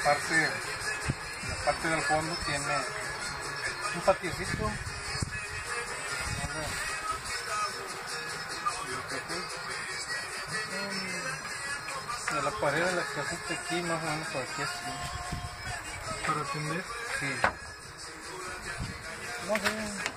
parte del fondo tiene un patiecito. De la pared de la casita aquí, más o menos por aquí así. ¿Para atender? Sí. No sé.